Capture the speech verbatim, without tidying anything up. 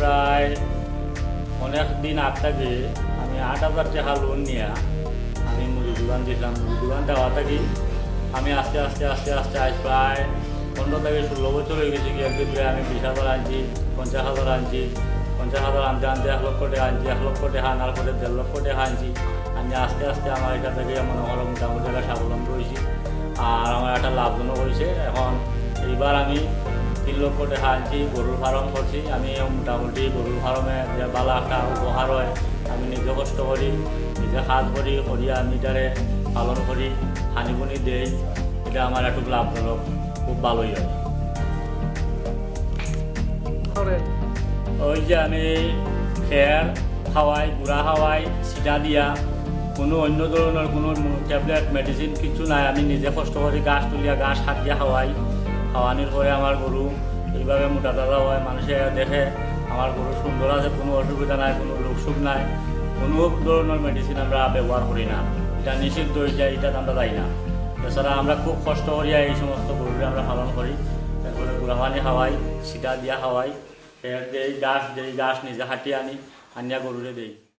প্রায় অনেক দিন আগ থেকে আমি আট হাজার টাকা লোন নিয়ে আমি মুদি দোকান দিয়েছিলাম। মুদি দোকান দেওয়া থাকি আমি আস্তে আস্তে আস্তে আস্তে আজ প্রায় পনেরো থেকে ষোলো বছর হয়ে গেছে কি একদিন আমি বিশ হাজার আনছি, পঞ্চাশ হাজার আনছি, পঞ্চাশ হাজার আনতে আনতে এক লক্ষ টাকা আনছি, এক লক্ষ টাকা আনার পরে দেড় লক্ষ টাকা আনছি। আমি আস্তে আস্তে আমার এটা থেকে মনে হলো মোটামুটি একটা স্বাবলম্বী হয়েছি আর আমার একটা লাভজনক হয়েছে। এখন এইবার আমি তিন লক্ষ টাকা আনছি, গরুর ফার্ম করছি। আমি মোটামুটি গরুর ফার্মে যে ভালো একটা উপহার হয়, আমি নিজে কষ্ট করি, নিজে কাজ করি করিয়া আমি এটারে পালন করি, হানি বুনি দেই, এটা আমার একটু লাভজনক, খুব ভালোই হয়। ওই যে আমি খের খাওয়াই, গুঁড়া খাওয়াই, সিটা দিয়া, কোনো অন্য ধরনের কোনো ট্যাবলেট মেডিসিন কিছু নাই। আমি নিজে কষ্ট করি, গাছ তুলিয়া গাছ হাতিয়া খাওয়াই। খাওয়ানোর পরে আমার গরু এইভাবে মোটা তাজা হয়, মানুষে দেখে আমার গরু সুন্দর আছে, কোনো অসুবিধা নাই, কোনো রোগ সুখ নাই, কোনো ধরনের মেডিসিন আমরা ব্যবহার করি না। এটা নিষিদ্ধ হয়ে যায়, এটা আমরা যাই না। এছাড়া আমরা খুব কষ্ট করিয়া এই সমস্ত গরুরে আমরা পালন করি। তারপরে গুঁড়া পানি খাওয়াই, সিটা দিয়া খাওয়াই, ফের দেই, গাছ দেই, গাছ নিজে হাঁটিয়ে আনি, আনিয়া গরুরে দেই।